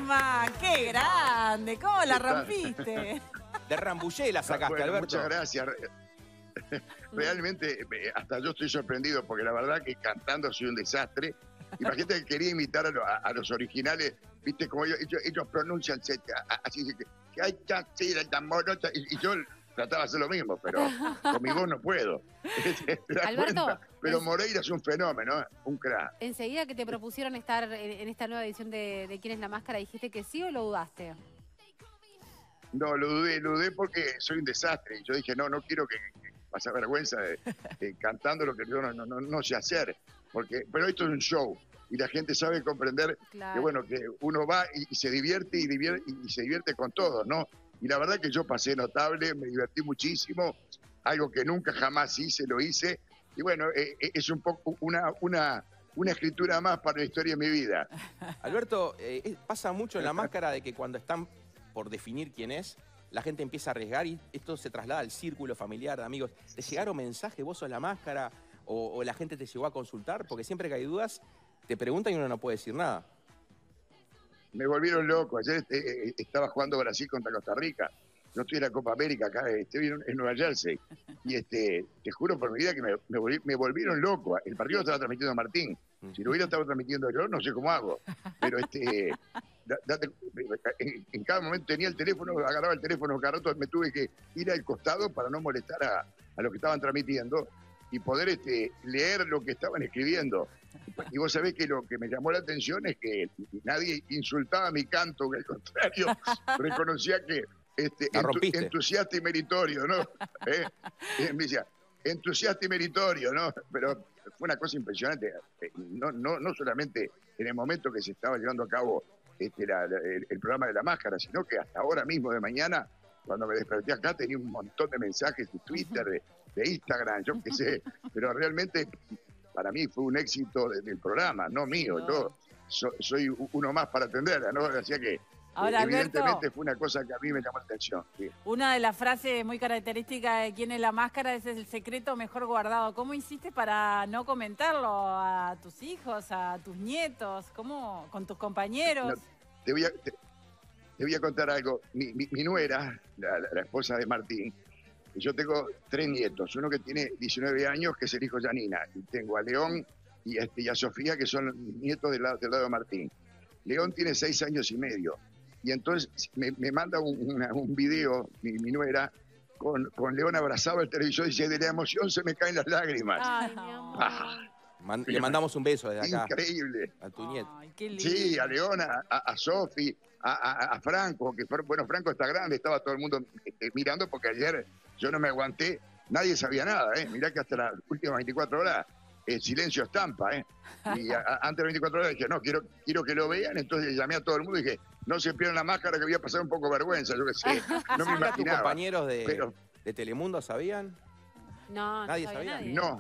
Germán, qué grande, ¿cómo la rompiste? De Rambullé la sacaste, Bueno, Alberto. muchas gracias. Realmente, hasta yo estoy sorprendido, porque la verdad que cantando soy un desastre. Imagínate que quería imitar a los originales, viste, como ellos pronuncian así, que hay que hacer el tambor, y yo trataba de hacer lo mismo, pero con mi voz no puedo. ¿Te das Alberto, cuenta? Pero Moreira es un fenómeno, un crack. Enseguida que te propusieron estar en esta nueva edición de ¿Quién es la máscara? ¿Dijiste que sí o lo dudaste? No, lo dudé porque soy un desastre. Y yo dije, no quiero que pase vergüenza cantando lo que yo no sé hacer. Pero esto es un show. Y la gente sabe comprender que, bueno, que uno va y se divierte y se divierte con todos, ¿no? Y la verdad que yo pasé notable, me divertí muchísimo. Algo que nunca jamás lo hice. Y bueno, es un poco una escritura más para la historia de mi vida. Alberto, pasa mucho en la máscara de que cuando están por definir quién es, la gente empieza a arriesgar y esto se traslada al círculo familiar de amigos. ¿Te llegaron mensajes, vos sos la máscara? ¿O la gente te llegó a consultar? Porque siempre que hay dudas, te preguntan y uno no puede decir nada. Me volvieron loco. Ayer estaba jugando Brasil contra Costa Rica. Yo estoy en la Copa América acá, estoy en Nueva Jersey. Y te juro por mi vida que me volvieron loco. El partido lo estaba transmitiendo Martín. Si lo hubiera estado transmitiendo yo, no sé cómo hago. Pero en cada momento tenía el teléfono, agarraba el teléfono, cada rato me tuve que ir al costado para no molestar a los que estaban transmitiendo y poder leer lo que estaban escribiendo. Y vos sabés que lo que me llamó la atención es que nadie insultaba mi canto, que al contrario, reconocía que entusiasta y meritorio, ¿no? Me decía, entusiasta y meritorio, ¿no? Pero fue una cosa impresionante. No solamente en el momento que se estaba llevando a cabo el programa de la máscara, sino que hasta ahora mismo de mañana, cuando me desperté acá, tenía un montón de mensajes de Twitter, de Instagram, yo qué sé. Pero realmente para mí fue un éxito del programa, no mío. Yo soy uno más para atenderla, ¿no? Así que ahora, evidentemente Alberto, fue una cosa que a mí me llamó la atención. Sí. una de las frases muy características de ¿Quién es la máscara? Es el secreto mejor guardado. ¿Cómo hiciste para no comentarlo a tus hijos, a tus nietos? ¿Cómo? ¿Con tus compañeros? No, te voy a contar algo. Mi nuera, la esposa de Martín, yo tengo 3 nietos. Uno que tiene 19 años, que es el hijo de Janina. Y tengo a León y a Sofía, que son nietos del lado de Martín. León tiene 6 años y medio. Y entonces me manda un video, mi nuera, con León abrazado al televisor y dice, de la emoción se me caen las lágrimas. Ay, mi amor. Le mandamos un beso desde acá. Increíble. A tu nieto. Ay, qué lindo. Sí, a León, a Sofi, a Franco, que bueno, Franco está grande, estaba todo el mundo mirando porque ayer yo no me aguanté, nadie sabía nada, mirá que hasta las últimas 24 horas silencio estampa, y antes de 24 horas dije, no, quiero que lo vean, entonces llamé a todo el mundo y dije, no se pierdan la máscara, que voy a pasar un poco vergüenza, yo qué sé, no me ¿Tus imaginaba. compañeros pero, de Telemundo sabían? No, ¿Nadie sabía? no,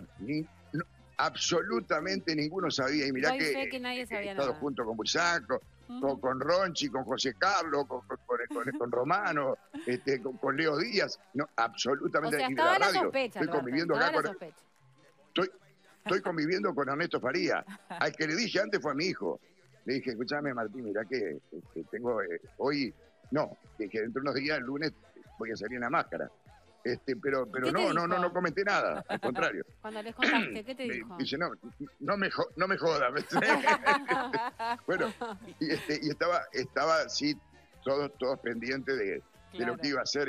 absolutamente ninguno sabía, y mirá Doy que fe que nadie sabía he estado nada. junto con Bursaco, con Ronchi, con José Carlos, con Romano, con Leo Díaz, no, absolutamente. O sea, y de estaba la radio. sospecha, Estoy conviviendo acá estaba la con, sospecha. estoy conviviendo con Ernesto Faría. Al que le dije antes fue a mi hijo. Le dije, escúchame Martín, mirá que tengo hoy, no, que dentro de unos días, el lunes, voy a salir en la máscara. Pero no comenté nada, al contrario. Cuando les contaste, ¿qué te Me dijo? dice, no me jodas. Bueno, y estaba sí, todos pendientes de lo que iba a hacer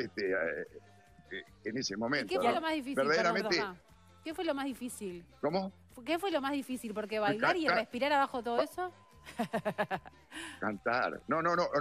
en ese momento. ¿Y qué fue lo más difícil? Verdaderamente. Perdón, ¿qué fue lo más difícil? ¿Cómo? ¿Qué fue lo más difícil? ¿Porque bailar y respirar abajo de todo eso? Cantar. No.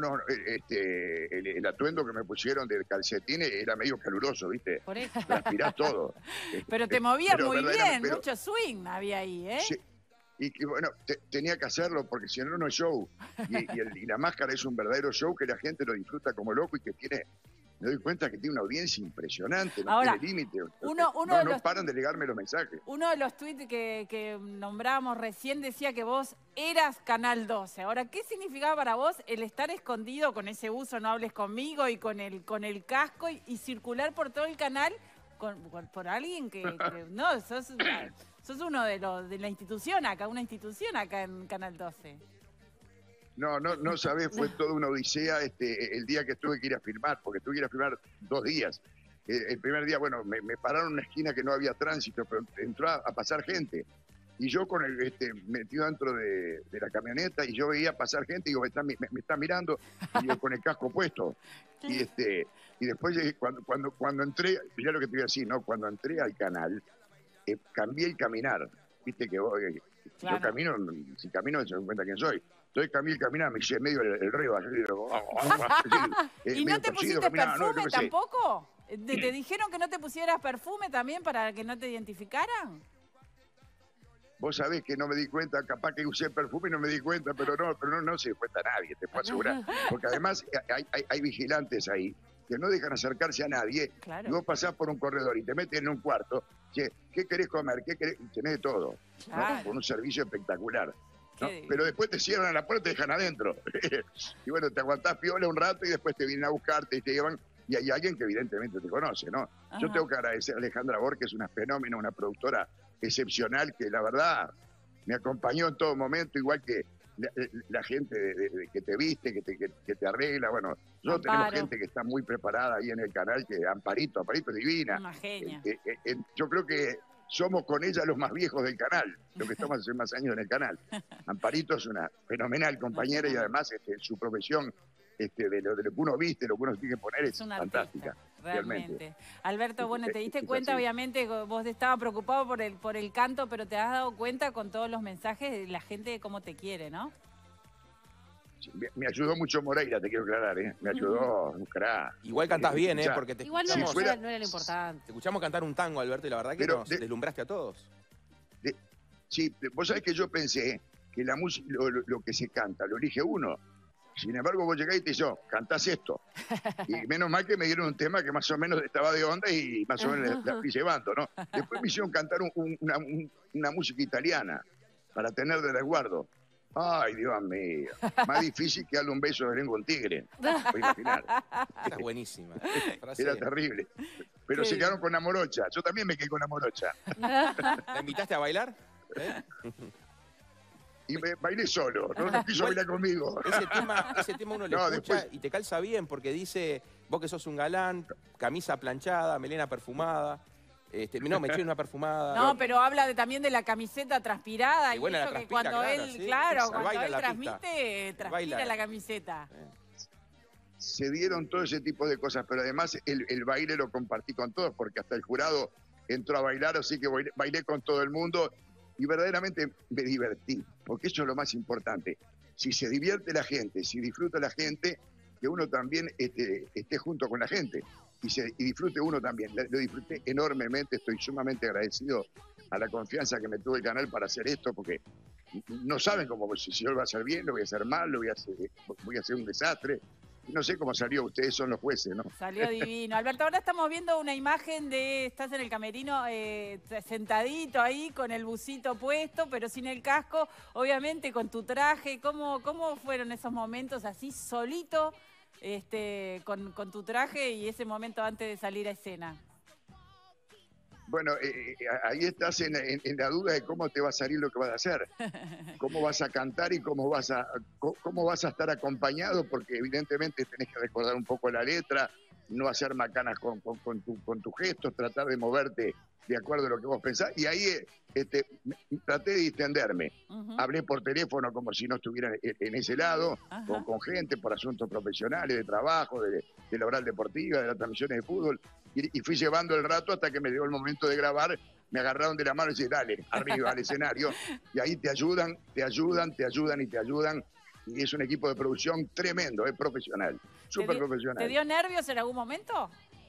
El atuendo que me pusieron del calcetín era medio caluroso, ¿viste? Por eso. Transpirás todo. Pero te movías muy bien, pero, mucho swing había ahí, ¿eh? Sí, y bueno, tenía que hacerlo porque si no, no es show. Y la máscara es un verdadero show que la gente lo disfruta como loco y que me doy cuenta que tiene una audiencia impresionante, no Ahora, tiene límite. no paran de llegarme los mensajes. Uno de los tweets que nombrábamos recién decía que vos eras Canal 12. Ahora, ¿qué significaba para vos el estar escondido con ese buzo No Hables Conmigo y con el casco y circular por todo el canal por alguien que no, sos uno de la institución acá, una institución acá en Canal 12? No sabés, fue toda una odisea el día que tuve que ir a filmar, porque tuve que ir a filmar 2 días. El primer día, bueno, me pararon en una esquina que no había tránsito, pero entró a pasar gente. Y yo con el metido dentro de la camioneta, y yo veía pasar gente, y digo, me está mirando, y yo con el casco puesto. Y después cuando entré, mirá lo que te voy a decir, ¿no? Cuando entré al canal, cambié el caminar. Viste que Claro. yo camino, si camino se me cuenta quién soy. Entonces cambié el caminar, me hice medio el río. Así, ¿Y no te pusiste perfume no, tampoco? ¿Te dijeron que no te pusieras perfume también para que no te identificaran? Vos sabés que no me di cuenta, capaz que usé perfume y no me di cuenta, pero no se dio cuenta nadie, te puedo asegurar. Porque además hay vigilantes ahí que no dejan acercarse a nadie. Claro. Y vos pasás por un corredor y te metes en un cuarto. Che, ¿qué querés comer? ¿Qué querés? Y tenés de todo. Claro. ¿No? Con un servicio espectacular. ¿No? Qué Pero después te cierran la puerta y te dejan adentro. Y bueno, te aguantás piola un rato y después te vienen a buscarte y te llevan. Y hay alguien que evidentemente te conoce, ¿no? Ajá. Yo tengo que agradecer a Alejandra Borges, que es una fenómena, una productora excepcional, que la verdad me acompañó en todo momento, igual que la gente que te viste, que te arregla. Bueno, nosotros tenemos Amparo. gente que está muy preparada ahí en el canal, que Amparito es divina. Una genia. Yo creo que somos con ella los más viejos del canal, los que estamos hace más años en el canal. Amparito es una fenomenal compañera y además su profesión, de lo que uno viste, lo que uno tiene que poner es una fantástica. artista, realmente. Realmente. Alberto, bueno, te diste Es cuenta, así. obviamente, que vos estabas preocupado por el canto, pero te has dado cuenta con todos los mensajes de la gente de cómo te quiere, ¿no? Sí, me ayudó mucho Moreira, te quiero aclarar, ¿eh? Me ayudó un crack. Igual cantás bien, Ya. porque te Igual no, Si no, escuchamos, fuera- no era lo importante. te escuchamos cantar un tango, Alberto, y la verdad que Pero nos deslumbraste a todos. Sí, vos sabés que yo pensé que la música, lo que se canta, lo elige uno. Sin embargo, vos llegás y te dices, cantás esto. Y menos mal que me dieron un tema que más o menos estaba de onda y más o menos la fui llevando, ¿no? Después me hicieron cantar una música italiana para tener de resguardo. Ay, Dios mío. Más difícil que darle un beso de lengua a un tigre. Puedes imaginar. Esta es buenísima. Frase- Era terrible. Pero Qué se quedaron con la morocha. Yo también me quedé con la morocha. ¿La invitaste a bailar? ¿Eh? Y me bailé solo. No quiso bailar conmigo. Ese tema uno lo No, escucha después- y te calza bien porque dice, vos que sos un galán, camisa planchada, melena perfumada. No, me eché una perfumada. No, pero habla también de la camiseta transpirada Y y bueno, eso la que transpira, cuando claro, él, sí. claro, Se cuando baila él la transmite, transpira Baila. la camiseta. Se dieron todo ese tipo de cosas, pero además el baile lo compartí con todos, porque hasta el jurado entró a bailar, así que bailé con todo el mundo y verdaderamente me divertí, porque eso es lo más importante. Si se divierte la gente, si disfruta la gente, que uno también esté junto con la gente y disfrute uno también. Lo disfruté enormemente, estoy sumamente agradecido a la confianza que me tuvo el canal para hacer esto, porque no saben cómo, si yo lo voy a hacer bien, lo voy a hacer mal, voy a hacer un desastre. No sé cómo salió, ustedes son los jueces, ¿no? Salió divino. Alberto, ahora estamos viendo una imagen estás en el camerino sentadito ahí con el busito puesto, pero sin el casco, obviamente con tu traje. ¿Cómo fueron esos momentos así solito con tu traje y ese momento antes de salir a escena? Bueno, ahí estás en la duda de cómo te va a salir lo que vas a hacer, cómo vas a cantar y cómo vas a estar acompañado, porque evidentemente tenés que recordar un poco la letra, no hacer macanas con tus gestos, tratar de moverte de acuerdo a lo que vos pensás. Y ahí traté de distenderme. Ujú. Hablé por teléfono como si no estuviera en ese lado, Ajá. con gente, por asuntos profesionales, de trabajo, de la oral deportiva, de las transmisiones de fútbol. Y fui llevando el rato hasta que me llegó el momento de grabar. Me agarraron de la mano y dije, dale, arriba al escenario. Y ahí te ayudan. Y es un equipo de producción tremendo, es profesional, súper profesional. ¿Te dio nervios en algún momento?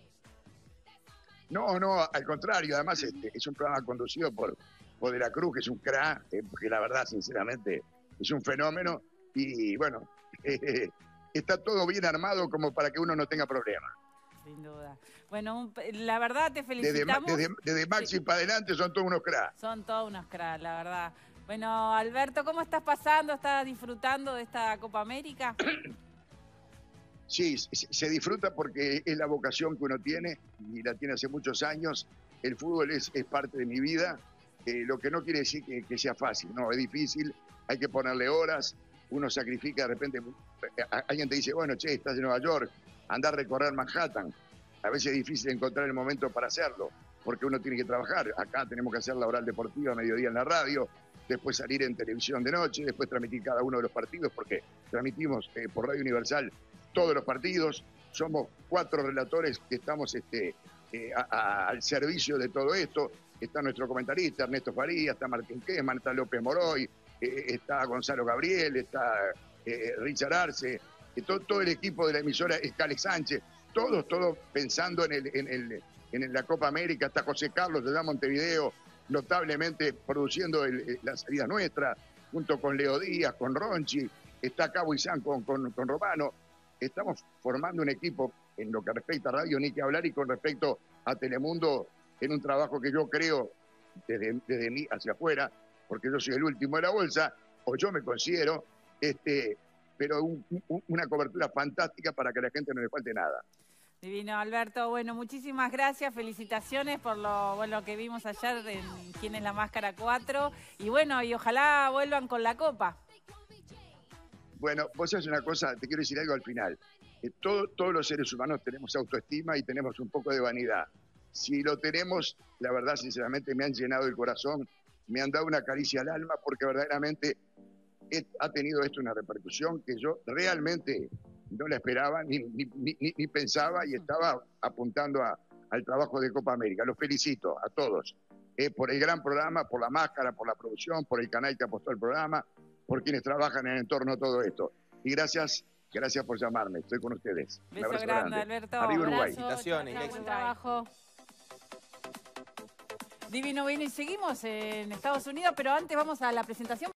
No, al contrario. Además, es un programa conducido por De la Cruz, que es un crack, que la verdad, sinceramente, es un fenómeno. Y bueno, está todo bien armado como para que uno no tenga problemas. Sin duda. Bueno, la verdad te Desde felicitamos. Maxi Sí. para adelante son todos unos cracks. Son todos unos cracks, la verdad. Bueno, Alberto, ¿cómo estás pasando? ¿Estás disfrutando de esta Copa América? Sí, se disfruta porque es la vocación que uno tiene y la tiene hace muchos años. El fútbol es parte de mi vida, lo que no quiere decir que sea fácil, no, es difícil, hay que ponerle horas, uno sacrifica de repente, alguien te dice, bueno, che, estás en Nueva York, anda a recorrer Manhattan. A veces es difícil encontrar el momento para hacerlo, porque uno tiene que trabajar. Acá tenemos que hacer la oral deportiva a mediodía en la radio, después salir en televisión de noche, después transmitir cada uno de los partidos, porque transmitimos por Radio Universal todos los partidos. Somos 4 relatores que estamos al servicio de todo esto. Está nuestro comentarista, Ernesto Faría, está Martín Kesman, está López Moroy, está Gonzalo Gabriel, está Richard Arce, todo el equipo de la emisora, está Alex Sánchez, todos pensando en la Copa América. Está José Carlos desde Montevideo, notablemente produciendo la salida nuestra, junto con Leo Díaz, con Ronchi, está Cabo Izán con Romano. Estamos formando un equipo en lo que respecta a radio, ni que hablar, y con respecto a Telemundo, en un trabajo que yo creo desde mí hacia afuera, porque yo soy el último de la bolsa, o yo me considero, pero una cobertura fantástica para que a la gente no le falte nada. Divino, Alberto. Bueno, muchísimas gracias, felicitaciones por lo que vimos ayer en Quién es la Máscara 4, y bueno, y ojalá vuelvan con la Copa. Bueno, vos sabés una cosa, te quiero decir algo al final. Todos los seres humanos tenemos autoestima y tenemos un poco de vanidad. Si lo tenemos, la verdad, sinceramente, me han llenado el corazón, me han dado una caricia al alma, porque verdaderamente ha tenido esto una repercusión que yo realmente no la esperaba, ni pensaba, y estaba apuntando al trabajo de Copa América. Los felicito a todos por el gran programa, por la máscara, por la producción, por el canal que apostó al programa, por quienes trabajan en entorno a todo esto. Y gracias por llamarme, estoy con ustedes. Un Beso abrazo grande, grande. Alberto. Arriba Uruguay. Felicitaciones, Chau, chau, éxito. buen trabajo. Divino, bien, y seguimos en Estados Unidos, pero antes vamos a la presentación.